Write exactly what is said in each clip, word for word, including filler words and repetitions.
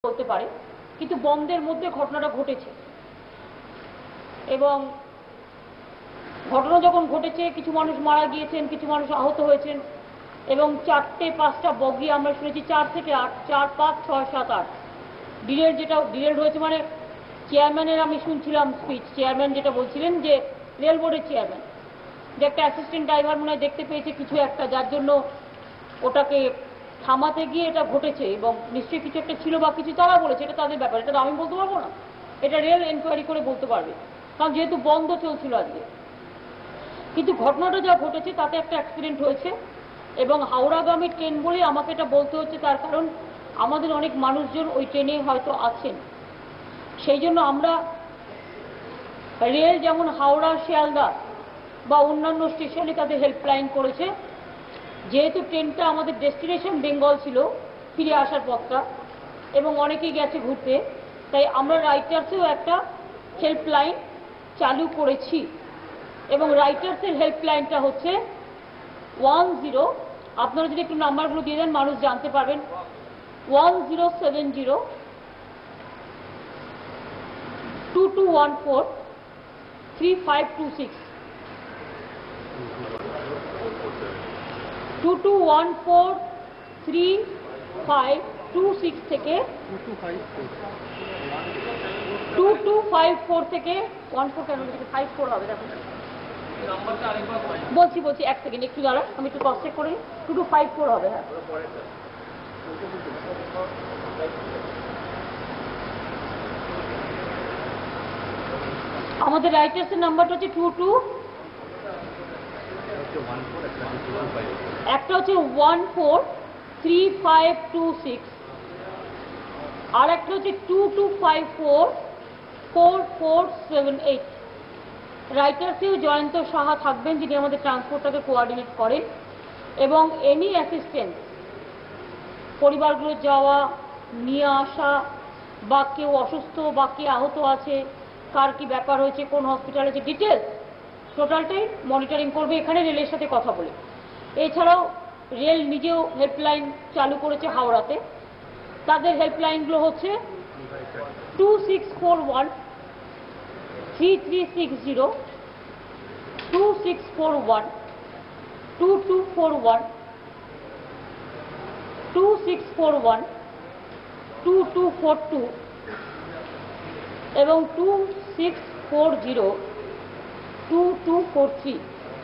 বলতে পারে, কিন্তু বন্ধের মধ্যে ঘটনাটা ঘটেছে এবং ঘটনা যখন ঘটেছে কিছু মানুষ মারা গিয়েছেন, কিছু মানুষ আহত হয়েছেন এবং চারটে পাঁচটা বগি আমরা শুনেছি, চার থেকে আট, চার পাঁচ ছয় সাত আট ডিলেড, যেটা ডিলেড হয়েছে মানে চেয়ারম্যানের আমি শুনছিলাম স্পিচ, চেয়ারম্যান যেটা বলছিলেন যে রেল বোর্ডের চেয়ারম্যান যে একটা অ্যাসিস্ট্যান্ট ড্রাইভার মনে হয় দেখতে পেয়েছে কিছু একটা, যার জন্য ওটাকে থামাতে গিয়ে এটা ঘটেছে এবং নিশ্চয়ই কিছু একটা ছিল বা কিছু তারা বলেছে, এটা তাদের ব্যাপার, এটা তো আমি বলতে পারবো না, এটা রেল এনকোয়ারি করে বলতে পারবে, কারণ যেহেতু বন্ধ চলছিল আজকে। কিন্তু ঘটনাটা যা ঘটেছে তাতে একটা অ্যাক্সিডেন্ট হয়েছে এবং হাওড়াগামী ট্রেন বলে আমাকে এটা বলতে হচ্ছে, তার কারণ আমাদের অনেক মানুষজন ওই ট্রেনে হয়তো আছেন, সেই জন্য আমরা রেল যেমন হাওড়া শিয়ালদা বা অন্যান্য স্টেশনে তাদের হেল্পলাইন করেছে, যেহেতু ট্রেনটা আমাদের ডেস্টিনেশন বেঙ্গল ছিল ফিরে আসার পথটা এবং অনেকেই গেছে ঘুরতে, তাই আমরা রাইটার্সেও একটা হেল্পলাইন চালু করেছি এবং রাইটার্সের হেল্পলাইনটা হচ্ছে ওয়ান জিরো, আপনারা যদি একটু নাম্বারগুলো দিয়ে দেন মানুষ জানতে পারবেন, one zero seven zero two two one four three five two six two two one four three five two six থেকে টু টু ফাইভ ফোর থেকে ওয়ান ফোর কেন ফাইভ ফোর হবে, দেখুন বলছি বলছি এক সেকেন্ড একটু দাঁড়া, আমি একটু ক্রস চেক করে টু টু ফাইভ ফোর হবে। হ্যাঁ, আমাদের রাইটার্সের নাম্বারটা হচ্ছে টু টু, একটা হচ্ছে one four three five two six আর একটা হচ্ছে two two five four four four seven eight. রাইটার্সেও জয়ন্ত সাহা থাকবেন, যিনি আমাদের ট্রান্সপোর্টটাকে কোঅর্ডিনেট করেন এবং এনি অ্যাসিস্ট্যান্স, পরিবারগুলো যাওয়া নিয়ে আসা বা কেউ অসুস্থ বা কে আহত আছে, কার কি ব্যাপার হয়েছে, কোন হসপিটালে আছে, ডিটেলস টোটালটাই মনিটরিং করবে এখানে রেলের সাথে কথা বলে। এছাড়াও রেল নিজেও হেল্পলাইন চালু করেছে হাওড়াতে, তাদের হেল্পলাইনগুলো হচ্ছে two six four one three three six zero two six four one two two four one two six four one two two four two এবং two six four zero two two four three.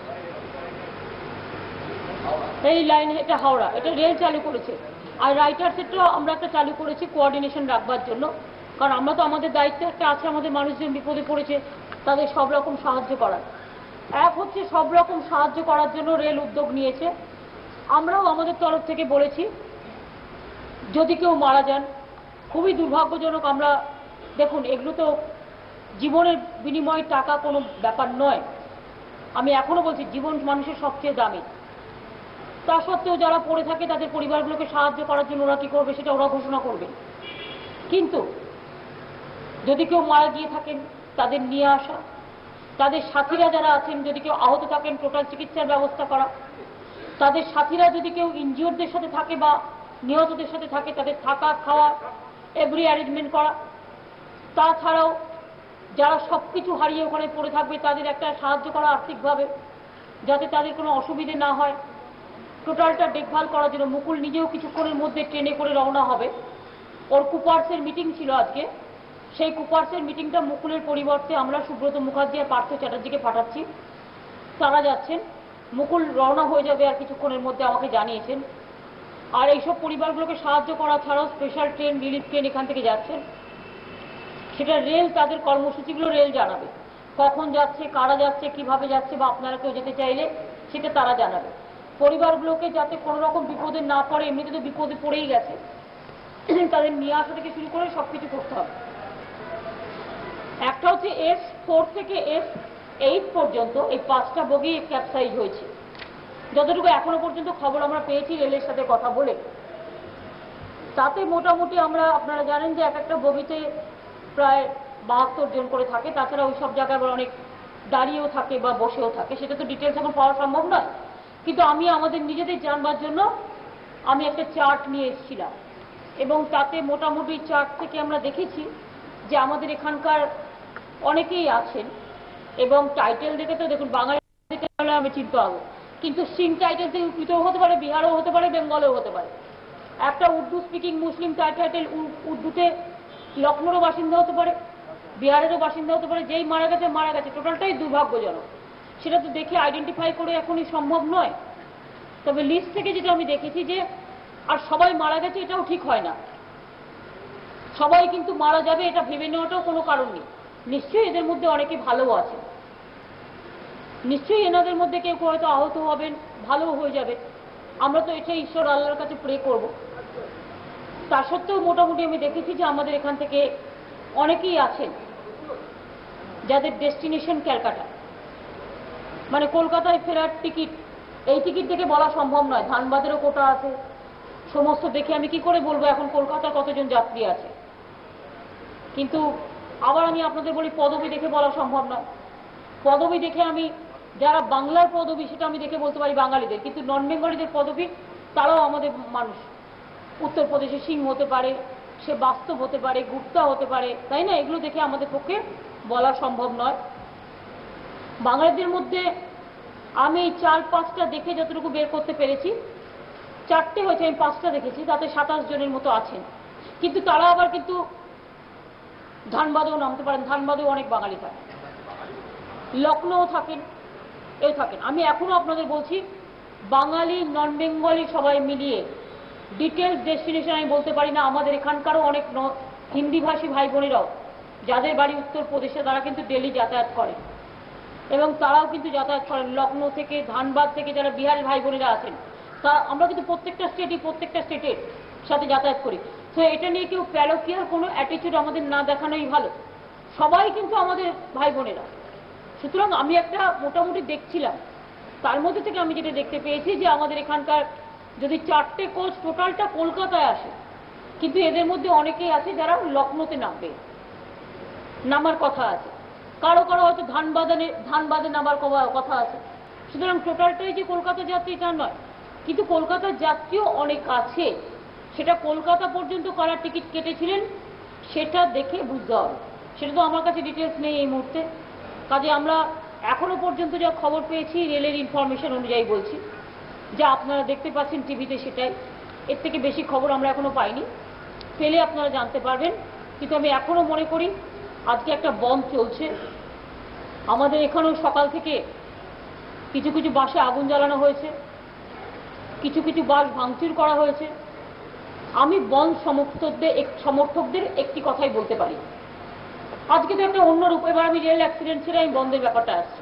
এই line, এটা হাওড়া, এটা rail চালু করেছে। আর রাইটার্সেরটাও আমরা একটা চালু করেছি কোঅর্ডিনেশন রাখবার জন্য, কারণ আমরা তো আমাদের দায়িত্ব একটা আছে, আমাদের মানুষজন বিপদে পড়েছে তাদের সব রকম সাহায্য করার। এক হচ্ছে সব রকম সাহায্য করার জন্য রেল উদ্যোগ নিয়েছে, আমরাও আমাদের তরফ থেকে বলেছি যদি কেউ মারা যান, খুবই দুর্ভাগ্যজনক, আমরা দেখুন এগুলো তো জীবনের বিনিময়ে টাকা কোনো ব্যাপার নয়, আমি এখনো বলছি জীবন মানুষের সবচেয়ে দামি, তা সত্ত্বেও যারা পড়ে থাকে তাদের পরিবারগুলোকে সাহায্য করার জন্য ওরা কী করবে সেটা ওরা ঘোষণা করবে, কিন্তু যদি কেউ মারা গিয়ে থাকেন তাদের নিয়ে আসা, তাদের সাথীরা যারা আছেন যদি কেউ আহত থাকেন টোটাল চিকিৎসার ব্যবস্থা করা, তাদের সাথীরা যদি কেউ ইনজিওরদের সাথে থাকে বা নিহতদের সাথে থাকে তাদের থাকা খাওয়া এভরি অ্যারেঞ্জমেন্ট করা, তাছাড়াও যারা সব কিছু হারিয়ে ওখানে পড়ে থাকবে তাদের একটা সাহায্য করা আর্থিকভাবে, যাতে তাদের কোনো অসুবিধে না হয়, টোটালটা দেখভাল করার জন্য। মুকুল নিজেও কিছুক্ষণের মধ্যে ট্রেনে করে রওনা হবে, ওর কুপার্সের মিটিং ছিল আজকে, সেই কুপার্সের মিটিংটা মুকুলের পরিবর্তে আমরা সুব্রত মুখার্জি আর পার্থ চ্যাটার্জিকে পাঠাচ্ছি, তারা যাচ্ছেন, মুকুল রওনা হয়ে যাবে আর কিছুক্ষণের মধ্যে আমাকে জানিয়েছেন। আর এইসব পরিবারগুলোকে সাহায্য করা ছাড়াও স্পেশাল ট্রেন, রিলিফ ট্রেন এখান থেকে যাচ্ছেন, সেটা রেল তাদের কর্মসূচিগুলো রেল জানাবে, কখন যাচ্ছে, কারা যাচ্ছে, কিভাবে যাচ্ছে, বা আপনারা কেউ যেতে চাইলে সেটা তারা জানাবে। পরিবারগুলোকে যাতে কোনো রকম বিপদে না পড়ে, এমনিতে তো বিপদে পড়েই গেছে, তাদের নিয়ে আসা থেকে শুরু করে সব কিছু করতে হবে। একটা হচ্ছে এস ফোর থেকে এস এইট পর্যন্ত এই পাঁচটা বগি ক্যাপসাইজ হয়েছে, যতটুকু এখনো পর্যন্ত খবর আমরা পেয়েছি রেলের সাথে কথা বলে, তাতে মোটামুটি আমরা, আপনারা জানেন যে এক একটা বগিতে প্রায় বাহাত্তর জন করে থাকে, তাছাড়া ওই সব জায়গায় আবার অনেক দাঁড়িয়েও থাকে বা বসেও থাকে, সেটা তো ডিটেলস এখন পাওয়া সম্ভব নয়, কিন্তু আমি আমাদের নিজেদের জানবার জন্য আমি একটা চার্ট নিয়ে এসেছিলাম এবং তাতে মোটামুটি চার্ট থেকে আমরা দেখেছি যে আমাদের এখানকার অনেকেই আছেন এবং টাইটেল দেখে তো দেখুন বাঙালি হলে আমি চিনতে পারবো, কিন্তু সিং টাইটেল থেকে উত্তর হতে পারে, বিহারেও হতে পারে, বেঙ্গলেও হতে পারে। একটা উর্দু স্পিকিং মুসলিম টাইটেল উর্দুতে লখনৌরও বাসিন্দা হতে পারে, বিহারেরও বাসিন্দা হতে পারে। যেই মারা গেছে মারা গেছে, টোটালটাই দুর্ভাগ্যজনক। সেটা তো দেখে আইডেন্টিফাই করে এখনই সম্ভব নয়। তবে লিস্ট থেকে যেটা আমি দেখেছি যে আর সবাই মারা গেছে এটাও ঠিক হয় না, সবাই কিন্তু মারা যাবে এটা ভেবে নেওয়াটাও কোনো কারণ নেই। নিশ্চয়ই এদের মধ্যে অনেকে ভালো আছে, নিশ্চয়ই এনাদের মধ্যে কেউ হয়তো আহত হবেন, ভালো হয়ে যাবে। আমরা তো এটা ঈশ্বর আল্লাহর কাছে প্রে করব। তা সত্ত্বেও মোটামুটি আমি দেখেছি যে আমাদের এখান থেকে অনেকেই আছেন যাদের ডেস্টিনেশন ক্যালকাটা, মানে কলকাতায় ফেরার টিকিট। এই টিকিট দেখে বলা সম্ভব নয়, ধানবাদেরও কোটা আছে, সমস্ত দেখে আমি কি করে বলবো এখন কলকাতার কতজন যাত্রী আছে। কিন্তু আবার আমি আপনাদের বলি পদবি দেখে বলা সম্ভব নয়। পদবি দেখে আমি যারা বাংলার পদবি সেটা আমি দেখে বলতে পারি বাঙালিদের, কিন্তু নন বেঙ্গলিদের পদবি তারাও আমাদের মানুষ। উত্তরপ্রদেশে সিং হতে পারে, সে বাস্তব হতে পারে, গুপ্তা হতে পারে, তাই না? এগুলো দেখে আমাদের পক্ষে বলা সম্ভব নয়। বাঙালিদের মধ্যে আমি চার পাঁচটা দেখে যতটুকু বের করতে পেরেছি, চারটে হয়েছে, আমি পাঁচটা দেখেছি, তাতে সাতাশ জনের মতো আছেন। কিন্তু তারা আবার কিন্তু ধানবাদেও নামতে পারেন, ধানবাদেও অনেক বাঙালি থাকেন, লখনৌ থাকেন, এও থাকেন। আমি এখনো আপনাদের বলছি বাঙালি নন বেঙ্গলি সবাই মিলিয়ে ডিটেলস ডেস্টিনেশন আমি বলতে পারি না। আমাদের এখানকারও অনেক হিন্দিভাষী ভাই বোনেরাও যাদের বাড়ি উত্তরপ্রদেশে তারা কিন্তু ডেলি যাতায়াত করেন এবং তারাও কিন্তু যাতায়াত করেন লখনৌ থেকে, ধানবাদ থেকে যারা বিহারের ভাই বোনেরা আছেন। তা আমরা কিন্তু প্রত্যেকটা স্টেটই প্রত্যেকটা স্টেটের সাথে যাতায়াত করি। তো এটা নিয়ে কেউ প্যালোকিয়ার কোনো অ্যাটিটিউড আমাদের না দেখানোই ভালো। সবাই কিন্তু আমাদের ভাই বোনেরা। সুতরাং আমি একটা মোটামুটি দেখছিলাম, তার মধ্যে থেকে আমি যেটা দেখতে পেয়েছি যে আমাদের এখানকার যদি চারটে কোচ টোটালটা কলকাতায় আসে, কিন্তু এদের মধ্যে অনেকেই আছে যারা লখনৌতে নামবে, নামার কথা আছে, কারো কারো হয়তো ধানবাদে ধানবাদে নামার কথা আছে। সুতরাং টোটালটাই যে কলকাতা যাত্রী তা নয়, কিন্তু কলকাতার যাত্রীও অনেক আছে। সেটা কলকাতা পর্যন্ত কারা টিকিট কেটেছিলেন সেটা দেখে বুঝতে হবে। সেটা তো আমার কাছে ডিটেলস নেই এই মুহূর্তে। কাজে আমরা এখনো পর্যন্ত যা খবর পেয়েছি রেলের ইনফরমেশন অনুযায়ী বলছি, যা আপনারা দেখতে পাচ্ছেন টিভিতে সেটাই। এর থেকে বেশি খবর আমরা এখনো পাইনি, পেলে আপনারা জানতে পারবেন। কিন্তু আমি এখনো মনে করি আজকে একটা বন্ধ চলছে আমাদের এখানেও। সকাল থেকে কিছু কিছু বাসে আগুন জ্বালানো হয়েছে, কিছু কিছু বাস ভাঙচুর করা হয়েছে। আমি বন্ধ সমর্থকদের সমর্থকদের একটি কথাই বলতে পারি, আজকে তো একটা অন্য রূপ। এবার আমি রেল অ্যাক্সিডেন্ট ছেড়ে আমি বন্ধের ব্যাপারটা আসছি।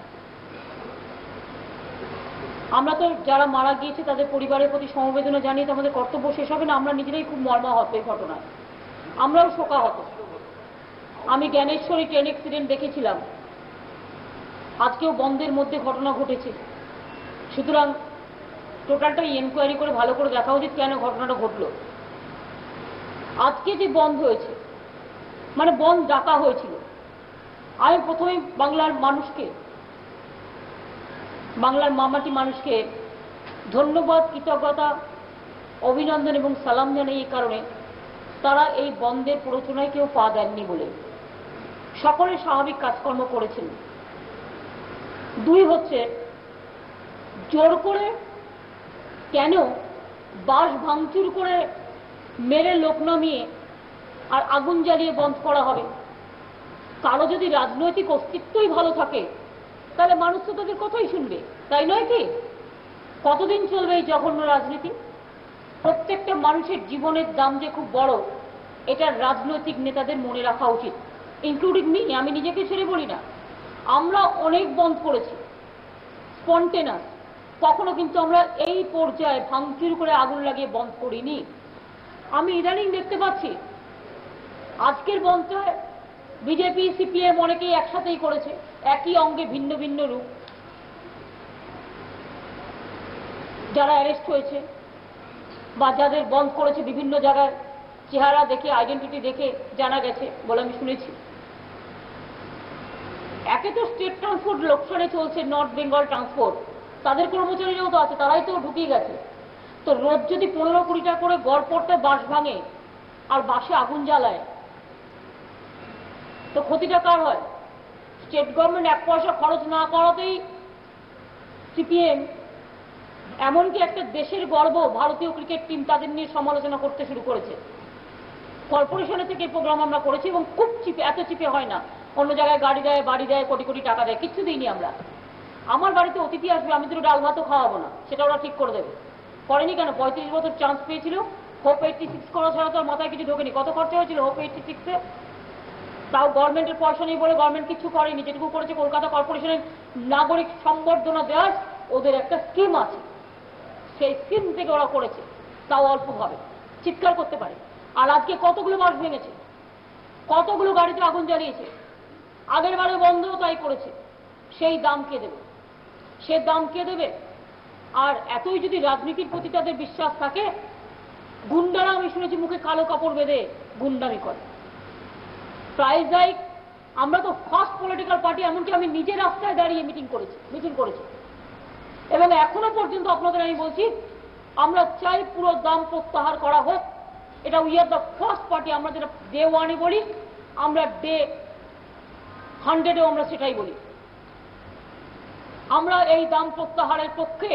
আমরা তো যারা মারা গিয়েছে তাদের পরিবারের প্রতি সমবেদনা জানিয়ে তো আমাদের কর্তব্য শেষ হবে না। আমরা নিজেরাই খুব মর্মাহত এই ঘটনায়, আমরাও শোকাহত। আমি জ্ঞানেশ্বরী ট্রেন অ্যাক্সিডেন্ট দেখেছিলাম, আজকেও বন্ধের মধ্যে ঘটনা ঘটেছে। সুতরাং টোটালটাই এনকোয়ারি করে ভালো করে দেখা উচিত কেন ঘটনাটা ঘটলো। আজকে যে বন্ধ হয়েছে, মানে বন্ধ ডাকা হয়েছিল, আমি প্রথমেই বাংলার মানুষকে, বাংলার মামাটি মানুষকে ধন্যবাদ, কৃতজ্ঞতা, অভিনন্দন এবং সালাম জানাই এই কারণে তারা এই বন্ধের প্ররোচনায় কেউ পা দেননি বলে সকলে স্বাভাবিক কাজকর্ম করেছেন। দুই হচ্ছে জোর করে কেন বাস ভাঙচুর করে মেরে লোক নামিয়ে আর আগুন জ্বালিয়ে বন্ধ করা হবে। কারো যদি রাজনৈতিক অস্তিত্বই ভালো থাকে তাহলে মানুষ তো তাদের কথাই শুনবে, তাই নয় কি? কতদিন চলবে এই জঘন্য রাজনীতি? প্রত্যেকটা মানুষের জীবনের দাম যে খুব বড়, এটা রাজনৈতিক নেতাদের মনে রাখা উচিত, ইনক্লুডিং মি। আমি নিজেকে ছেড়ে বলি না, আমরা অনেক বন্ধ করেছি স্পন্টেনাস, কখনো কিন্তু আমরা এই পর্যায়ে ভাঙচুর করে আগুন লাগিয়ে বন্ধ করিনি। আমি ইদানিং দেখতে পাচ্ছি আজকের বন্ধটা বিজেপি সিপিএম অনেকেই একসাথেই করেছে, একই অঙ্গে ভিন্ন ভিন্ন রূপ। যারা অ্যারেস্ট হয়েছে বা যাদের বন্ধ করেছে বিভিন্ন জায়গায় চেহারা দেখে, আইডেন্টিটি দেখে জানা গেছে বলে আমি শুনেছি। একে তো স্টেট ট্রান্সপোর্ট লোকসানে চলছে, নর্থ বেঙ্গল ট্রান্সপোর্ট, তাদের কর্মচারীরাও তো আছে, তারাই তো ঢুকিয়ে গেছে। তো রোজ যদি পনেরো কুড়ি টাকা করে গড় পড়তে বাস ভাঙে, আর বাসে আগুন জ্বালায়, তো ক্ষতিটা কার হয়? স্টেট গভর্নমেন্ট এক পয়সা খরচ না করাতেই সিপিএম এমনকি একটা দেশের গর্ব ভারতীয় ক্রিকেট টিম তাদের নিয়ে সমালোচনা করতে শুরু করেছে। কর্পোরেশনের থেকে এই প্রোগ্রাম আমরা করেছি এবং খুব চিপে, এত চিপে হয় না। অন্য জায়গায় গাড়ি দেয়, বাড়ি দেয়, কোটি কোটি টাকা দেয়, কিচ্ছু দিইনি আমরা। আমার বাড়িতে অতিথি আসবে, আমি দুটো ডাল ভাতও খাওয়াবো না, সেটা ওরা ঠিক করে দেবে। করেনি কেন? পঁয়ত্রিশ বছর চান্স পেয়েছিল, হোপ এইটটি সিক্স করা ছাড়া তো মাথায় কিছু ঢোকেনি। কত খরচা হয়েছিল হোপ এইটটি সিক্সে? তাও গভর্নমেন্টের পয়সা নেই বলে গভর্নমেন্ট কিছু করেনি। যেটুকু করেছে কলকাতা কর্পোরেশনের নাগরিক সম্বর্ধনা দেওয়ার ওদের একটা স্কিম আছে, সেই স্কিম থেকে ওরা করেছে, তাও অল্পভাবে, চিৎকার করতে পারে। আর আজকে কতগুলো বাস ভেঙেছে, কতগুলো গাড়িতে আগুন জ্বালিয়েছে, আগের বারে বন্ধও তাই করেছে। সেই দাম কে দেবে? সে দাম কে দেবে? আর এতই যদি রাজনীতির প্রতি তাদের বিশ্বাস থাকে, গুন্ডারা আমি শুনেছি মুখে কালো কাপড় বেঁধে গুন্ডামি করে। প্রাইজ লাইক, আমরা তো ফার্স্ট পলিটিক্যাল পার্টি, এমনকি আমি নিজে রাস্তায় দাঁড়িয়ে মিটিং করেছি, মিটিং করেছি এবং এখনো পর্যন্ত আপনাদের আমি বলছি, আমরা চাই পুরো দাম প্রত্যাহার করা হোক। এটা we are the first party. আমরা যেটা ডে ওয়ানে বলি, আমরা ডে হান্ড্রেডেও আমরা সেটাই বলি। আমরা এই দাম প্রত্যাহারের পক্ষে,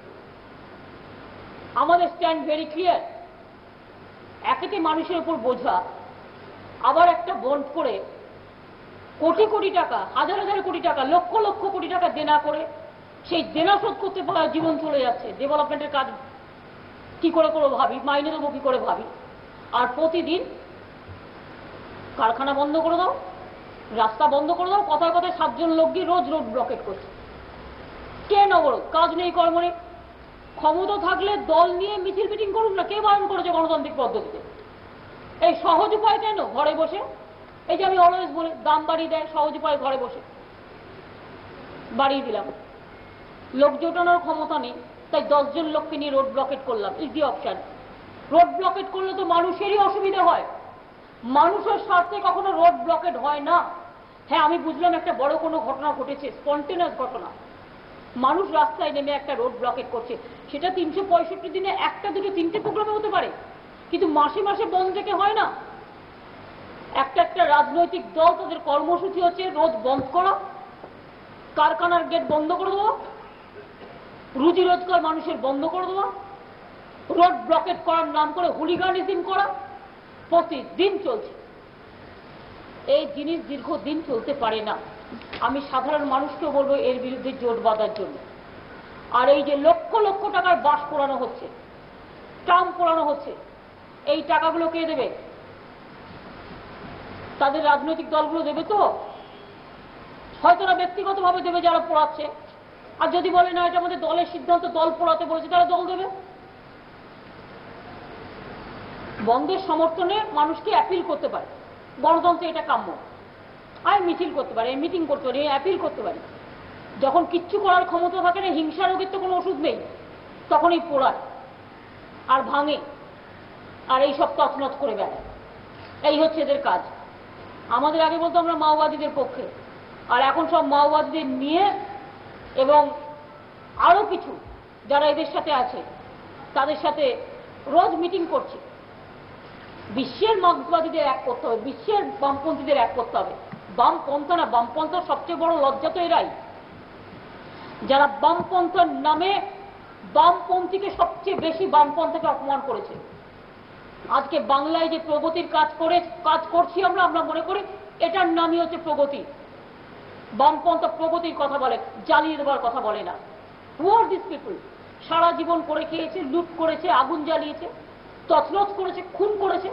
আমাদের স্ট্যান্ড ভেরি ক্লিয়ার। একেতে মানুষের উপর বোঝা, আবার একটা বন্ড করে কোটি কোটি টাকা, হাজার হাজার কোটি টাকা, লক্ষ লক্ষ কোটি টাকা দেনা করে সেই দেনা শোধ করতে পারা জীবন চলে যাচ্ছে। ডেভেলপমেন্টের কাজ কি করে করে ভাবি, মাইনে দেবো কি করে ভাবি। আর প্রতিদিন কারখানা বন্ধ করে দাও, রাস্তা বন্ধ করে দাও, কথায় কথায় সাতজন লোক গিয়ে রোজ রোড ব্লকেট করছে। কে নবরোধ? কাজ নেই, কর্ম নেই। ক্ষমতা থাকলে দল নিয়ে মিছিল মিটিং করুন না, কে বারণ করেছে গণতান্ত্রিক পদ্ধতিতে? এই সহজ উপায় কেন? ঘরে বসে, এই যে আমি অলওয়েজ বলি দাম বাড়িয়ে দেয়, সহজ উপায় ঘরে বসে বাড়িয়ে দিলাম। লোক জোটানোর ক্ষমতা নেই, তাই দশজন লোককে নিয়ে রোড ব্লকেট করলাম, ইজি অপশন। রোড ব্লকেট করলে তো মানুষেরই অসুবিধা হয়, মানুষের স্বার্থে কখনো রোড ব্লকেট হয় না। হ্যাঁ, আমি বুঝলাম একটা বড় কোনো ঘটনা ঘটেছে, স্পন্টেনিয়াস ঘটনা, মানুষ রাস্তায় নেমে একটা রোড ব্লকেট করছে, সেটা তিনশো পঁয়ষট্টি দিনে একটা দুটো তিনটে প্রোগ্রামে হতে পারে, কিন্তু মাসে মাসে বন্ধ থেকে হয় না। একটা একটা রাজনৈতিক দল তাদের কর্মসূচি হচ্ছে রোজ বন্ধ করা, কারখানার গেট বন্ধ করে দেওয়া, রুজি রোজগার মানুষের বন্ধ করে দেওয়া, রোড ব্লকেট করার নাম করে হুলিগানিজম করা, প্রতিদিন চলছে। এই জিনিস দীর্ঘদিন চলতে পারে না। আমি সাধারণ মানুষকেও বলবো এর বিরুদ্ধে জোট বাঁধার জন্য। আর এই যে লক্ষ লক্ষ টাকার বাস পোড়ানো হচ্ছে, ট্রাম পোড়ানো হচ্ছে, এই টাকাগুলো কে দেবে? তাদের রাজনৈতিক দলগুলো দেবে তো? হয়তো না ব্যক্তিগতভাবে দেবে যারা পোড়াচ্ছে। আর যদি বলে না এটা আমাদের দলের সিদ্ধান্ত, দল পোড়াতে বলেছে, তারা দল দেবে। বন্ধের সমর্থনে মানুষকে অ্যাপিল করতে পারে, গণতন্ত্রে এটা কাম্য। আমি মিছিল করতে পারি, মিটিং করতে পারি, অ্যাপিল করতে পারি। যখন কিচ্ছু করার ক্ষমতা থাকে না, হিংসা রোগের তো কোনো ওষুধ নেই, তখনই পোড়ায় আর ভাঙে আর এই সব তছনছ করে বেড়ায়। এই হচ্ছে এদের কাজ। আমাদের আগে বলতো আমরা মাওবাদীদের পক্ষে, আর এখন সব মাওবাদীদের নিয়ে এবং আরো কিছু যারা এদের সাথে আছে তাদের সাথে রোজ মিটিং করছে। বিশ্বের মার্ক্সবাদীদের এক করতে হবে, বিশ্বের বামপন্থীদের এক করতে হবে। বামপন্থা না, বামপন্থার সবচেয়ে বড় লজ্জা তো এরাই, যারা বামপন্থার নামে বামপন্থীকে সবচেয়ে বেশি বামপন্থাকে অপমান করেছে। আজকে বাংলায় যে প্রগতির কাজ করে কাজ করছি আমরা আমরা মনে করি এটার নামই হচ্ছে প্রগতি। বামপন্থা প্রগতির কথা বলে, জ্বালিয়ে দেওয়ার কথা বলে না। হু আর দিস পিপল? সারা জীবন করে খেয়েছে, লুট করেছে, আগুন জ্বালিয়েছে, তছনছ করেছে, খুন করেছে,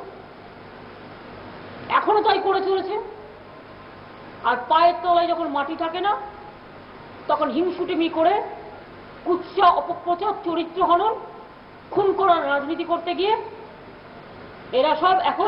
এখনো তাই করে চলেছে। আর পায়ের তলায় যখন মাটি থাকে না, তখন হিংসুটিমি করে কুৎসা, অপপ্রচার, চরিত্র হনন, খুন করার রাজনীতি করতে গিয়ে এরা সব এখন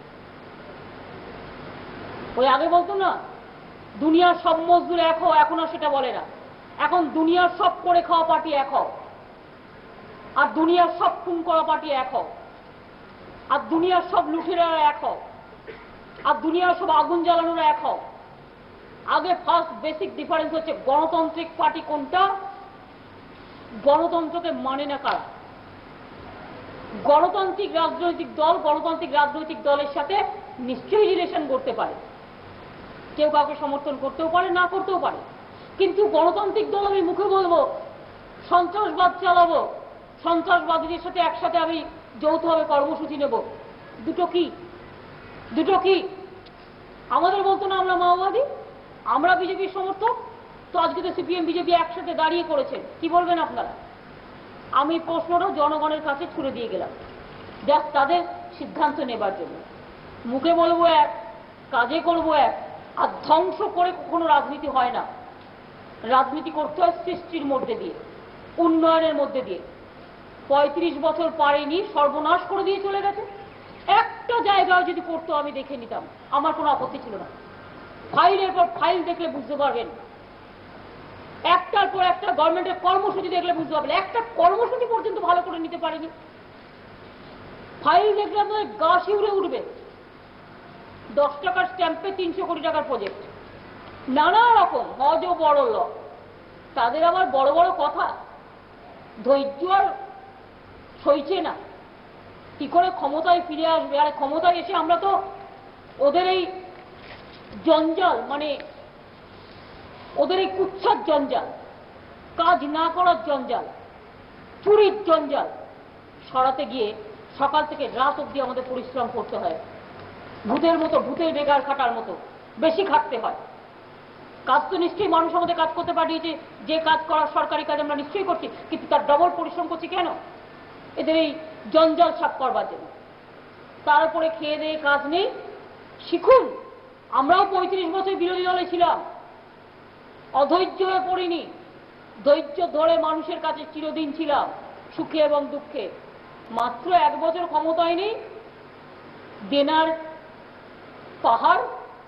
ওই আগে বলতো না দুনিয়ার সব মজদুর এক হও, এখন আর সেটা বলে না। এখন দুনিয়ার সব করে খাওয়া পার্টি এক হও, আর দুনিয়ার সব খুন করা পার্টি এক হও, আর দুনিয়ার সব লুঠেরারা এক হও, আর দুনিয়ার সব আগুন জ্বালানোরা এক হও। আগে ফার্স্ট বেসিক ডিফারেন্স হচ্ছে গণতান্ত্রিক পার্টি কোনটা, গণতন্ত্রকে মানে না কারা। গণতান্ত্রিক রাজনৈতিক দল গণতান্ত্রিক রাজনৈতিক দলের সাথে নিশ্চয়ই রিলেশন করতে পারে, কেউ কাউকে সমর্থন করতেও পারে, না করতেও পারে, কিন্তু গণতান্ত্রিক দল আমি মুখে বলবো সন্ত্রাসবাদ চালাবো, সন্ত্রাসবাদীদের সাথে একসাথে আমি যৌথভাবে কর্মসূচি নেব, দুটো কি দুটো কি আমাদের বলতো না আমরা মাওবাদী, আমরা বিজেপির সমর্থক, তো আজকে তো সিপিএম বিজেপি একসাথে দাঁড়িয়ে করেছেন, কি বলবেন আপনারা? আমি প্রশ্নটা জনগণের কাছে ছুড়ে দিয়ে গেলাম, জাস্ট তাদের সিদ্ধান্ত নেবার জন্য। মুখে বলবো এক, কাজে করবো এক, আর ধ্বংস করে কখনো রাজনীতি হয় না। রাজনীতি করতে হয় সৃষ্টির মধ্যে দিয়ে, উন্নয়নের মধ্যে দিয়ে। পঁয়ত্রিশ বছর পারেনি, সর্বনাশ করে দিয়ে চলে গেছে। একটা জায়গায় যদি করতো আমি দেখে নিতাম, আমার কোনো আপত্তি ছিল না। ফাইলের পর ফাইল দেখলে বুঝতে পারবেন, একটার পর একটা গভর্নমেন্টের কর্মসূচি দেখলে বুঝতে পারবেন, একটা কর্মসূচি পর্যন্ত ভালো করে নিতে পারেনি। ফাইল দেখলে আপনাদের গা শিউরে উঠবে। দশ টাকার স্ট্যাম্পে তিনশো কোটি টাকার প্রজেক্ট, নানা রকম হজ ও বড় ল, তাদের আবার বড় বড় কথা, ধৈর্য আর সইছে না, কি করে ক্ষমতায় ফিরে আসবে। আর ক্ষমতায় এসে আমরা তো ওদের এই জঞ্জাল, মানে ওদের এই কুচ্ছার জঞ্জাল, কাজ না করার জঞ্জাল, চুরির জঞ্জাল সরাতে গিয়ে সকাল থেকে রাত অবধি আমাদের পরিশ্রম করতে হয়, ভূতের মতো, ভূতের বেগার খাটার মতো বেশি খাটতে হয়। কাজ তো নিশ্চয়ই মানুষ আমাদের কাজ করতে পাঠিয়েছে, যে কাজ করার সরকারি কাজ আমরা নিশ্চয়ই করছি, কিন্তু তার ডবল পরিশ্রম করছি কেন? এদের এই জঞ্জাল সাফ করবার জন্য। তার উপরে খেয়ে দিয়ে কাজ নেই। শিখুন, আমরাও পঁয়ত্রিশ বছর বিরোধী দলে ছিলাম, অধৈর্য হয়ে পড়িনি, ধৈর্য ধরে মানুষের কাছে চিরদিন ছিলাম, সুখে এবং দুঃখে। মাত্র এক বছর ক্ষমতায় নেই, দেনার পাহাড়,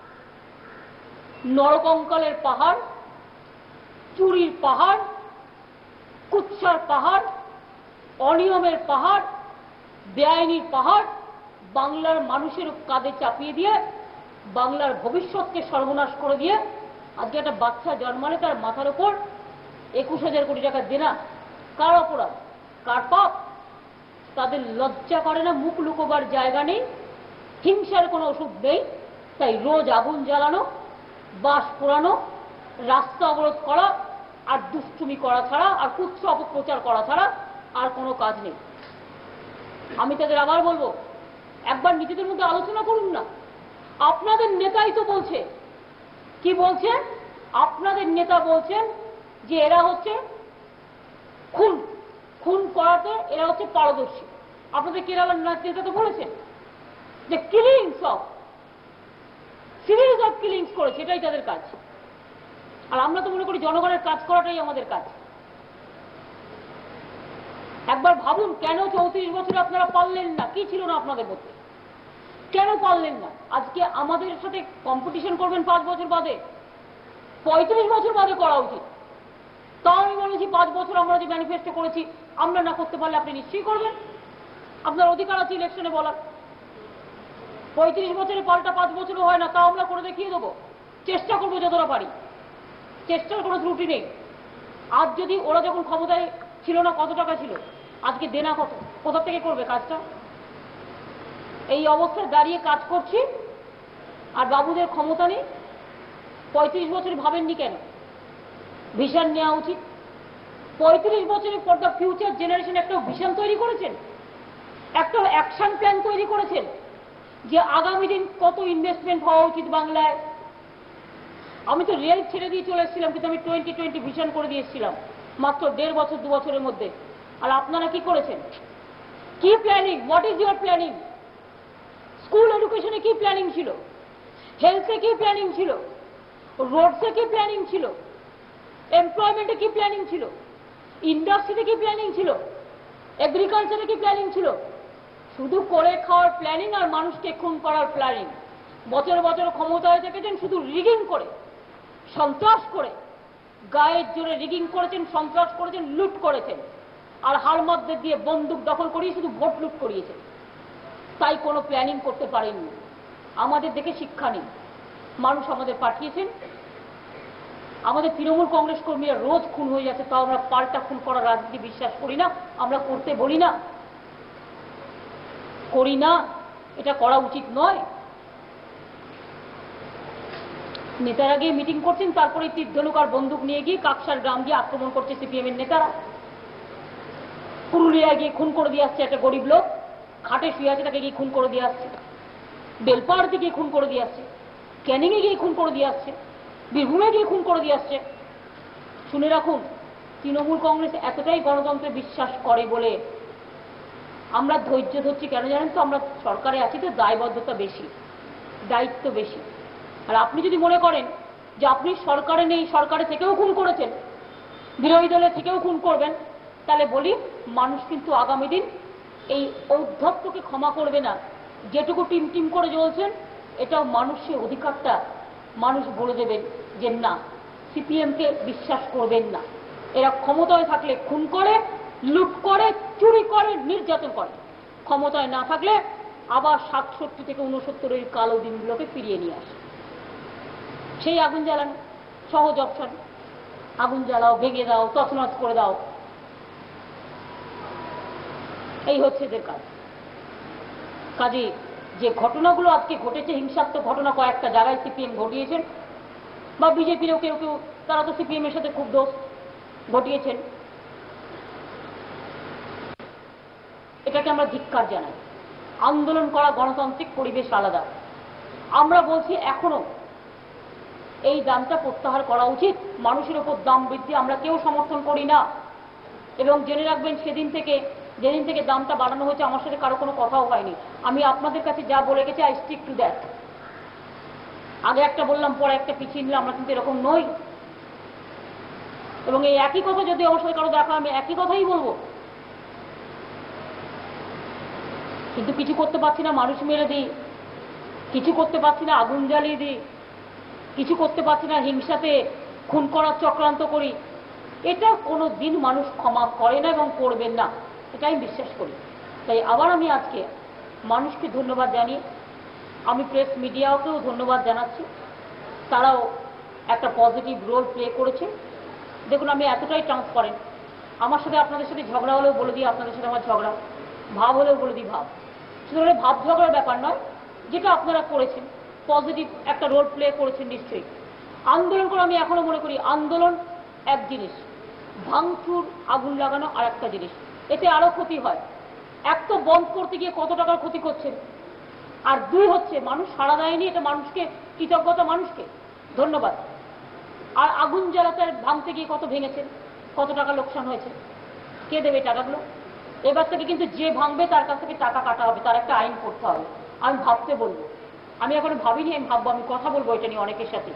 নরকঙ্কালের পাহাড়, চুরির পাহাড়, কুৎসার পাহাড়, অনিয়মের পাহাড়, বেআইনির পাহাড় বাংলার মানুষের কাঁধে চাপিয়ে দিয়ে বাংলার ভবিষ্যৎকে সর্বনাশ করে দিয়ে আজকে একটা বাচ্চা জন্মালে তার মাথার উপর একুশ হাজার কোটি টাকা দেনা। কার অপরাধ, কার পাপ? তাদের লজ্জা করে না, মুখ লুকোবার জায়গা নেই, হিংসার কোনো ওষুধ নেই, তাই রোজ আগুন জ্বালানো, বাস পোড়ানো, রাস্তা অবরোধ করা আর দুষ্টুমি করা ছাড়া, আর কুৎসা অপপ্রচার করা ছাড়া আর কোনো কাজ নেই। আমি তাদের আবার বলবো, একবার নিজেদের মধ্যে আলোচনা করুন না। আপনাদের নেতাই তো বলছে, কি বলছে? আপনাদের নেতা বলছেন যে এরা হচ্ছে খুন খুন করাতে এরা হচ্ছে পারদর্শী। আপনাদের কেরালার নেতা তো বলেছেন যে killings of series of killings করেছে, এটাই তাদের কাজ। আর আমরা তো মনে করি জনগণের কাজ করাটাই আমাদের কাজ। একবার ভাবুন, কেন চৌত্রিশ বছর আপনারা পারলেন না? কি ছিল না আপনাদের মধ্যে? কেন পারলেন না? আজকে আমাদের সাথে কম্পিটিশন করবেন পাঁচ বছর বাদে, পঁয়ত্রিশ বছর বাদে করা উচিত। তাও আমি বলেছি, পাঁচ বছর আমরা যে ম্যানিফেস্টো করেছি, আমরা না করতে পারলে আপনি নিশ্চয়ই করবেন, আপনার অধিকার আছে ইলেকশনে বলার। পঁয়ত্রিশ বছরে পাল্টা পাঁচ বছরও হয় না, তাও আমরা করে দেখিয়ে দেবো, চেষ্টা করবো যতটা পারি, চেষ্টার কোনো ত্রুটি নেই। আজ যদি ওরা যখন ক্ষমতায় ছিল না কত টাকা ছিল, আজকে দেনা কত, কোথা থেকে করবে কাজটা? এই অবস্থায় দাঁড়িয়ে কাজ করছি আর বাবুদের ক্ষমতা নেই। পঁয়ত্রিশ বছর ভাবেননি কেন? ভিশন নেওয়া উচিত। পঁয়ত্রিশ বছরে ফর দ্য ফিউচার জেনারেশন একটা ভিশন তৈরি করেছেন, একটা অ্যাকশন প্ল্যান তৈরি করেছেন যে আগামী দিন কত ইনভেস্টমেন্ট হওয়া উচিত বাংলায়। আমি তো রেল ছেড়ে দিয়ে চলে এসেছিলাম, কিন্তু আমি টোয়েন্টি টোয়েন্টি ভিশন করে দিয়েছিলাম মাত্র দেড় বছর দু বছরের মধ্যে। আর আপনারা কি করেছেন? কি planning? What is your planning? School এডুকেশনে কি প্ল্যানিং ছিল? হেলথে কি প্ল্যানিং ছিল? রোডসে কি প্ল্যানিং ছিল? এমপ্লয়মেন্টে কি প্ল্যানিং ছিল? ইন্ডাস্ট্রিতে কি প্ল্যানিং ছিল? এগ্রিকালচারে কি প্ল্যানিং ছিল? শুধু করে খাওয়ার প্ল্যানিং আর মানুষকে খুন করার প্ল্যানিং। বছর বছর ক্ষমতায় থেকেছেন শুধু রিগিং করে, সন্ত্রাস করে, গায়ের জোরে রিগিং করেছেন, সন্ত্রাস করেছেন, লুট করেছেন, আর হারমাদদের দিয়ে বন্দুক দখল করিয়ে শুধু ভোট লুট করিয়েছেন। তাই কোনো প্ল্যানিং করতে পারেননি। আমাদের দেখে শিক্ষা নেই। মানুষ আমাদের পাঠিয়েছেন। আমাদের তৃণমূল কংগ্রেস কর্মীরা রোজ খুন হয়ে যাচ্ছে, তাও আমরা পাল্টা খুন করার রাজনীতি বিশ্বাস করি না, আমরা করতে বলি না। করি না, এটা করা উচিত নয়। নেতারা গিয়ে মিটিং করছেন, তারপরে তীর ধনুক আর বন্দুক নিয়ে গিয়ে কাকসার গ্রাম গিয়ে আক্রমণ করছে সিপিএম এর নেতারা। পুরুলিয়ায় গিয়ে খুন করে দিয়ে আসছে একটা গরিব লোক, খাটে শুয়ে আছে, তাকে গিয়ে খুন করে দিয়ে আসছে। বেলপাহাড়িতে গিয়ে খুন করে দিয়ে আসছে, ক্যানিংয়ে গিয়ে খুন করে দিয়ে আসছে, বীরভূমে গিয়ে খুন করে দিয়ে আসছে। শুনে রাখুন, তৃণমূল কংগ্রেস এতটাই গণতন্ত্রে বিশ্বাস করে বলে আমরা ধৈর্য ধরছি। কেন জানেন তো? আমরা সরকারে আছি তো, দায়বদ্ধতা বেশি, দায়িত্ব বেশি। আর আপনি যদি মনে করেন যে আপনি সরকারে নেই, সরকারে থেকেও খুন করেছেন, বিরোধী দলে থেকেও খুন করবেন, তাহলে বলি মানুষ কিন্তু আগামী দিন এই ঔদ্ধত্যকে ক্ষমা করবে না। যেটুকু টিম টিম করে জ্বলছেন, এটাও মানুষের অধিকারটা মানুষ বলে দেবেন যে না, সিপিএমকে বিশ্বাস করবেন না। এরা ক্ষমতায় থাকলে খুন করে, লুট করে, চুরি করে, নির্যাতন করে। ক্ষমতায় না থাকলে আবার সাতষট্টি থেকে উনসত্তরের কালো দিনগুলোকে ফিরিয়ে নিয়ে আসে। সেই আগুন জ্বালানো সহজ অপশন, আগুন জ্বালাও, ভেঙে দাও, তছনছ করে দাও, এই হচ্ছে এদের কাজ। কাজে যে ঘটনাগুলো আজকে ঘটেছে, হিংসাত্মক ঘটনা কয়েকটা জায়গায় সিপিএম ঘটিয়েছেন, বা বিজেপিরও কেউ কেউ, তারা তো সিপিএম এর সাথে খুব দোষ ঘটিয়েছেন, এটাকে আমরা ধিক্কার জানাই। আন্দোলন করা গণতান্ত্রিক পরিবেশ আলাদা। আমরা বলছি এখনো এই দামটা প্রত্যাহার করা উচিত। মানুষের ওপর দাম বৃদ্ধি আমরা কেউ সমর্থন করি না। এবং জেনে রাখবেন, সেদিন থেকে যেদিন থেকে দামটা বাড়ানো হয়েছে, আমার সাথে কারো কোনো কথাও হয়নি। আমি আপনাদের কাছে যা বলে গেছি, আই স্টিক টু দ্যাট। আগে একটা বললাম, পরে একটা পিছিয়ে নিলাম, আমরা কিন্তু এরকম নই। এবং এই একই কথা যদি আমার সাথে কারো দেখা, আমি একই কথাই বলবো। কিন্তু কিছু করতে পারছি না, মানুষ মেরে দিই, কিছু করতে পারছি না, আগুন জ্বালিয়ে দিই, কিছু করতে পারছি না, হিংসাতে খুন করার চক্রান্ত করি। এটা কোনো দিন মানুষ ক্ষমা করে না এবং করবেন না, এটাই বিশ্বাস করি। তাই আবার আমি আজকে মানুষকে ধন্যবাদ জানিয়ে, আমি প্রেস মিডিয়াকেও ধন্যবাদ জানাচ্ছি। তারাও একটা পজিটিভ রোল প্লে করেছে। দেখুন, আমি এতটাই ট্রান্সপারেন্ট, আমার সাথে আপনাদের সাথে ঝগড়া হলেও বলে দিই আপনাদের সাথে আমার ঝগড়া, ভাব হলেও বলে দিই ভাব। সুতরাং ভাব ঝগড়ার ব্যাপার নয়, যেটা আপনারা করেছেন পজিটিভ একটা রোল প্লে করেছেন নিশ্চয়ই। আন্দোলন করে আমি এখনো মনে করি আন্দোলন এক জিনিস, ভাঙচুর আগুন লাগানো আর একটা জিনিস। এতে আরো ক্ষতি হয়। এক তো বন্ধ করতে গিয়ে কত টাকার ক্ষতি করছেন, আর দুই হচ্ছে মানুষ সাড়া দেয়নি, এটা মানুষকে কৃতজ্ঞতা, মানুষকে ধন্যবাদ। আর আগুন জ্বালাতে আর ভাঙতে গিয়ে কত ভেঙেছেন, কত টাকা লোকসান হয়েছে, কে দেবে টাকাগুলো? এবার থেকে কিন্তু যে ভাঙবে তার কাছ থেকে টাকা কাটা হবে, তার একটা আইন করতে হবে। আমি ভাবতে বলবো, আমি এখন ভাবিনি, আমি ভাববো, আমি কথা বলবো এটা নিয়ে অনেকের সাথে,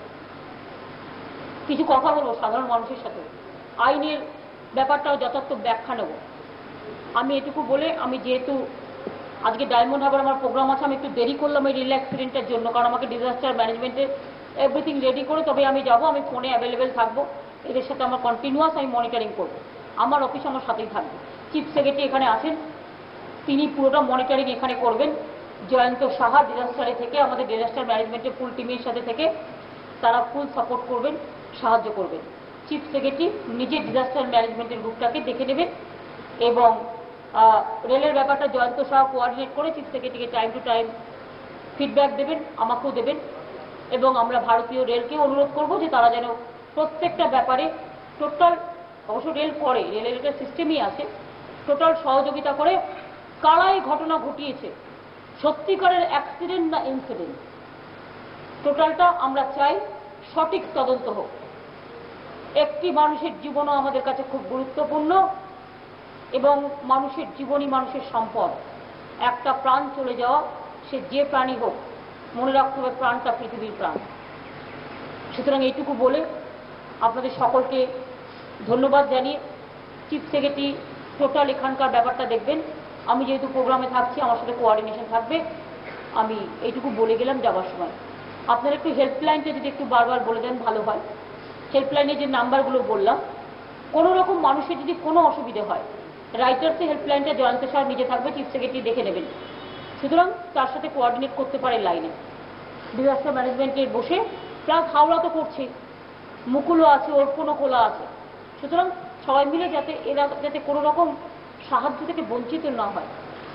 কিছু কথা বলবো সাধারণ মানুষের সাথে, আইনের ব্যাপারটাও যথার্থ ব্যাখ্যা নেব। আমি এটুকু বলে, আমি যেহেতু আজকে ডায়মন্ড হারবার আমার প্রোগ্রাম আছে, আমি একটু দেরি করলাম এই রেল অ্যাক্সিডেন্টের জন্য, কারণ আমাকে ডিজাস্টার ম্যানেজমেন্টের এভরিথিং রেডি করে তবে আমি যাব। আমি ফোনে অ্যাভেলেবেল থাকবো, এদের সাথে আমার কন্টিনিউয়াস আমি মনিটরিং করবো। আমার অফিস আমার সাথেই থাকবে। চিফ সেক্রেটারি এখানে আছেন, তিনি পুরোটা মনিটরিং এখানে করবেন। জয়ন্ত সাহা ডিজাস্টারে থেকে, আমাদের ডিজাস্টার ম্যানেজমেন্টের ফুল টিমের সাথে থেকে তারা ফুল সাপোর্ট করবেন, সাহায্য করবেন। চিফ সেক্রেটারি নিজে ডিজাস্টার ম্যানেজমেন্টের গ্রুপটাকে দেখে নেবেন এবং রেলের ব্যাপারটা জয়ন্ত সাহা কোঅর্ডিনেট করে চিফ সেক্রেটারিকে টাইম টু টাইম ফিডব্যাক দেবেন, আমাকেও দেবেন। এবং আমরা ভারতীয় রেলকেও অনুরোধ করব যে তারা যেন প্রত্যেকটা ব্যাপারে টোটাল, অবশ্য রেল করে, রেলের একটা সিস্টেমই আছে, টোটাল সহযোগিতা করে কারা এই ঘটনা ঘটিয়েছে, সত্যিকারের অ্যাক্সিডেন্ট না ইনসিডেন্ট, টোটালটা আমরা চাই সঠিক তদন্ত হোক। একটি মানুষের জীবনও আমাদের কাছে খুব গুরুত্বপূর্ণ এবং মানুষের জীবনই মানুষের সম্পদ। একটা প্রাণ চলে যাওয়া, সে যে প্রাণী হোক, মনে রাখতে হবে প্রাণটা পৃথিবীর প্রাণ। সুতরাং এইটুকু বলে আপনাদের সকলকে ধন্যবাদ জানিয়ে, চিফ সেক্রেটারি টোটাল এখানকার ব্যাপারটা দেখবেন। আমি যেহেতু প্রোগ্রামে থাকছি, আমার সাথে কোঅর্ডিনেশন থাকবে। আমি এইটুকু বলে গেলাম যাবার সময়। আপনারা একটু হেল্পলাইনটা যদি একটু বারবার বলে দেন ভালো হয়। হেল্পলাইনে যে নাম্বারগুলো বললাম, কোনো রকম মানুষের যদি কোনো অসুবিধে হয়, রাইটার্সে হেল্পলাইনটা জয়ন্ত সাহেব নিজে থাকবে, চিফ সেক্রেটারি দেখে নেবেন। সুতরাং তার সাথে কোঅর্ডিনেট করতে পারে লাইনে ডিজাস্টার ম্যানেজমেন্টের বসে। প্লাস হাওড়া তো করছে, মুকুলও আছে, ওর কোনো খোলা আছে। সুতরাং সবাই মিলে যাতে এরা যাতে কোনো রকম সাহায্য থেকে বঞ্চিত না হয়,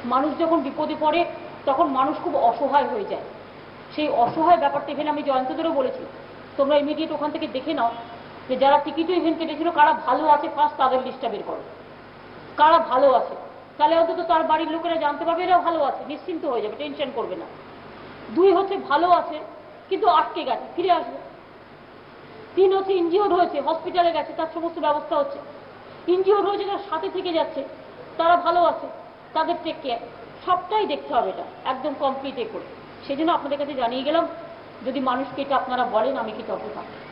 মানুষ যখন বিপদে পড়ে তখন মানুষ খুব অসহায় হয়ে যায়। সেই অসহায় ব্যাপারটা এখানে আমি জয়ন্তদেরও বলেছি, তোমরা ইমিডিয়েট ওখান থেকে দেখে নাও যে যারা টিকিটও ইভেন্ট কেটেছিল কারা ভালো আছে, ফার্স্ট তাদের লিস্টটা বের করো, কারা ভালো আছে। তাহলে অন্তত তার বাড়ির লোকেরা জানতে পারবে এরা ভালো আছে, নিশ্চিন্ত হয়ে যাবে, টেনশন করবে না। দুই হচ্ছে ভালো আছে কিন্তু আটকে গেছে, ফিরে আসবে। তিন হচ্ছে ইনজিওর্ড হয়েছে, হসপিটালে গেছে, তার সমস্ত ব্যবস্থা হচ্ছে। ইনজিওর্ড হয়েছে, তার সাথে থেকে যাচ্ছে, তারা ভালো আছে, তাদের টেক কেয়ার, সবটাই দেখতে হবে, এটা একদম কমপ্লিট এ করে। সেই জন্য আপনাদের কাছে জানিয়ে গেলাম, যদি মানুষকে এটা আপনারা বলেন আমি কি তত থাকি।